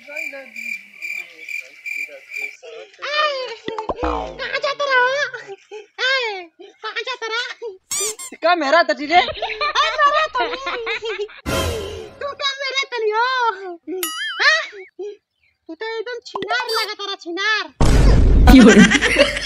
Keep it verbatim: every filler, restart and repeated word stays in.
कहाँ जाता रहा हो? कहाँ जाता रहा? क्या मेरा तटीले? मेरा तो नहीं। तू क्या मेरा तो नहीं हो? हाँ? तू तो एकदम छिनार लगा तारा छिनार।